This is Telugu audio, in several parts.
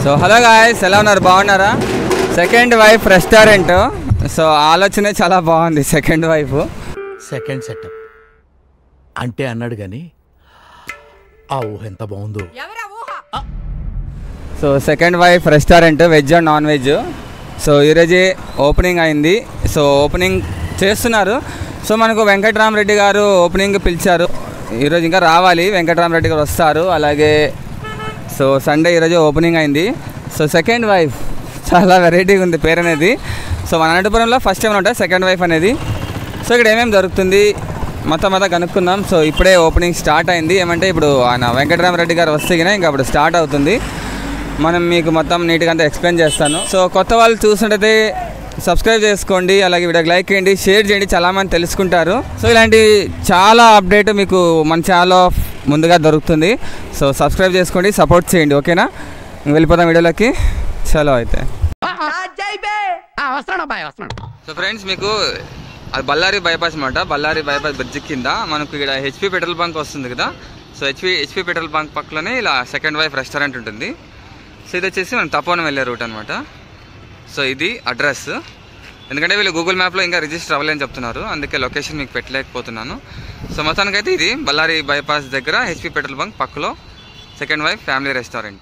సో హలో గాయ్స్, ఎలా ఉన్నారు? బాగున్నారా? Second wife restaurant. సో ఆలోచనే చాలా బాగుంది. సెకండ్ వైఫ్ సెకండ్ సెటప్ అంటే అన్నాడు కానీ ఆ ఊహ ఎంత బాగుందో. So second wife restaurant, veg and non veg. So ఈరోజే ఓపెనింగ్ అయింది. సో ఓపెనింగ్ చేస్తున్నారు. సో మనకు వెంకటరామరెడ్డి గారు ఓపెనింగ్ పిలిచారు. ఈరోజు ఇంకా రావాలి, వెంకటరామరెడ్డి గారు వస్తారు. అలాగే సో సండే ఈరోజు ఓపెనింగ్ అయింది. సో సెకండ్ వైఫ్ చాలా వెరైటీగా ఉంది పేరు అనేది. సో మన అనంతపురంలో ఫస్ట్ టైం ఉంటుంది సెకండ్ వైఫ్ అనేది. సో ఇక్కడ ఏమేమి దొరుకుతుంది మొత్తం కనుక్కుందాం. సో ఇప్పుడే ఓపెనింగ్ స్టార్ట్ అయింది. ఏమంటే ఇప్పుడు ఆయన వెంకటరామరెడ్డి గారు వస్తే ఇంకా అప్పుడు స్టార్ట్ అవుతుంది. మనం మీకు మొత్తం నీట్గా అంతా ఎక్స్ప్లెయిన్ చేస్తాను. సో కొత్త వాళ్ళు చూస్తుంటే సబ్స్క్రైబ్ చేసుకోండి, అలాగే వీడియోకి లైక్ చేయండి, షేర్ చేయండి, చాలామంది తెలుసుకుంటారు. సో ఇలాంటి చాలా అప్డేట్ మీకు మన ఛానల్లో ముందుగా దొరుకుతుంది. సో సబ్స్క్రైబ్ చేసుకోండి, సపోర్ట్ చేయండి. ఓకేనా? వెళ్ళిపోతాం వీడియోలోకి. చలో అయితే. సో ఫ్రెండ్స్, మీకు అది బళ్ళారి బైపాస్ అనమాట. బళ్ళారి బైపాస్ బ్రిడ్జ్ కింద మనకు ఇక్కడ హెచ్పి పెట్రోల్ బంక్ వస్తుంది కదా. సో హెచ్పి పెట్రోల్ బంక్ పక్కలోనే ఇలా సెకండ్ వైఫ్ రెస్టారెంట్ ఉంటుంది. సో ఇది వచ్చేసి మనం తపోవనం వెళ్ళే రూట్ అనమాట. సో ఇది అడ్రస్. ఎందుకంటే వీళ్ళు గూగుల్ మ్యాప్లో ఇంకా రిజిస్టర్ అవ్వలేని చెప్తున్నారు, అందుకే లొకేషన్ మీకు పెట్టలేకపోతున్నాను. సో మొత్తానికైతే ఇది బళ్ళారి బైపాస్ దగ్గర హెచ్పి పెట్రోల్ బంక్ పక్కలో second wife family restaurant.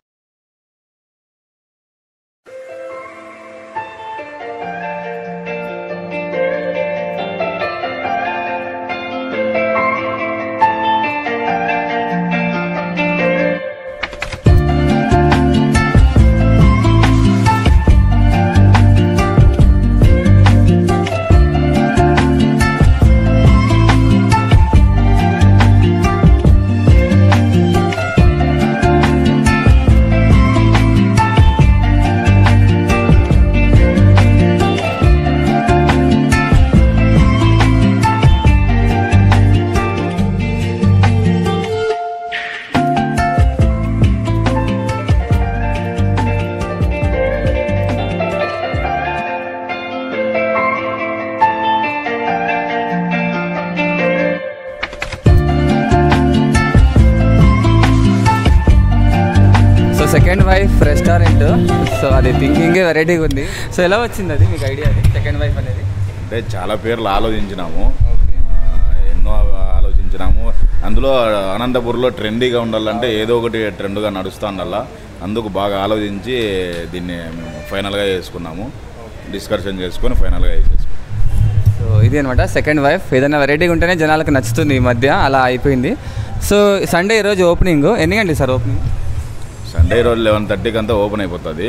Second wife restaurant. So అది థింకింగే వెరైటీగా ఉంది. సో ఎలా వచ్చింది అది మీకు ఐడియా? అది సెకండ్ వైఫ్ అనేది అంటే చాలా పేర్లు ఆలోచించినాము, ఎన్నో ఆలోచించినాము. అందులో అనంతపూర్లో ట్రెండీగా ఉండాలంటే ఏదో ఒకటి ట్రెండ్గా నడుస్తూ ఉండాలా. అందుకు బాగా ఆలోచించి దీన్ని ఫైనల్గా చేసుకున్నాము. డిస్కషన్ చేసుకొని ఫైనల్గా చేసేసుకున్నాము. సో ఇది అనమాట సెకండ్ వైఫ్. ఏదైనా వెరైటీగా ఉంటేనే జనాలకు నచ్చుతుంది. ఈ మధ్య అలా అయిపోయింది. సో సండే ఈరోజు ఓపెనింగ్ ఎన్ని గంటలు సార్? ఓపెనింగ్ సండే రోజు 11:30కి అంతా ఓపెన్ అయిపోతుంది.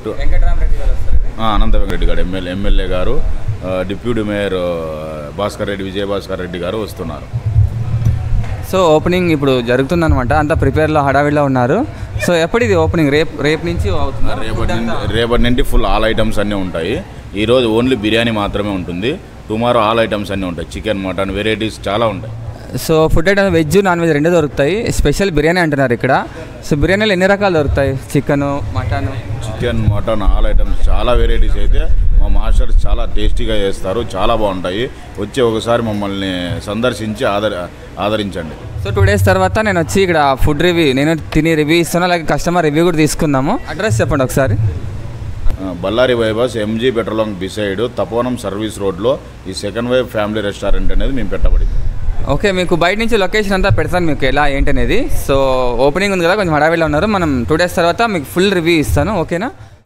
అనంత వెంకరెడ్డి గారు ఎమ్మెల్యే గారు, డిప్యూటీ మేయర్ విజయభాస్కర్ రెడ్డి గారు వస్తున్నారు. సో ఓపెనింగ్ ఇప్పుడు జరుగుతుందన్నమాట. అంతా ప్రిపేర్లో హడావిడిలో ఉన్నారు. సో ఎప్పుడు ఇది ఓపెనింగ్? రేపు నుంచి అవుతుంది. రేపటి నుండి ఫుల్ ఆల్ ఐటమ్స్ అన్నీ ఉంటాయి. ఈరోజు ఓన్లీ బిర్యానీ మాత్రమే ఉంటుంది. టుమారో ఆల్ ఐటమ్స్ అన్నీ ఉంటాయి. చికెన్, మటన్ వెరైటీస్ చాలా ఉంటాయి. So food item veg, non veg రెండు దొరుకుతాయి. స్పెషల్ బిర్యానీ అంటున్నారు ఇక్కడ. సో బిర్యానీలు ఎన్ని రకాలు దొరుకుతాయి? చికెన్, మటన్ ఆల్ ఐటమ్స్ చాలా వెరైటీస్ అయితే మా మాస్టర్స్ చాలా టేస్టీగా చేస్తారు. చాలా బాగుంటాయి. వచ్చి ఒకసారి మమ్మల్ని సందర్శించి ఆదరించండి. సో 2 days తర్వాత నేను వచ్చి ఇక్కడ ఫుడ్ రివ్యూ, నేను తిని రివ్యూ ఇస్తాను, అలాగే కస్టమర్ రివ్యూ కూడా తీసుకుందాము. అడ్రస్ చెప్పండి ఒకసారి. Bellary bypass MG petrol bunk beside Tapovanam service రోడ్లో ఈ సెకండ్ వైఫ్ ఫ్యామిలీ రెస్టారెంట్ అనేది మేము పెట్టబడింది. ఓకే, మీకు బయట నుంచి లొకేషన్ అంతా పెడతాను మీకు ఎలా ఏంటనేది. సో ఓపెనింగ్ ఉంది కదా, కొంచెం హడావిడిలో ఉన్నారు. మనం 2 days తర్వాత మీకు ఫుల్ రివ్యూ ఇస్తాను. ఓకేనా?